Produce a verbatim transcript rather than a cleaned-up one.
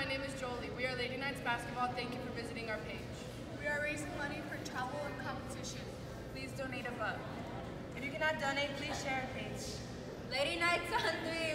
name is Jolie. We are Lady Knights Basketball. Thank you for visiting our page. We are raising money for travel and competition. Please donate a buck. If you cannot donate, please share our page. Lady Knights on three.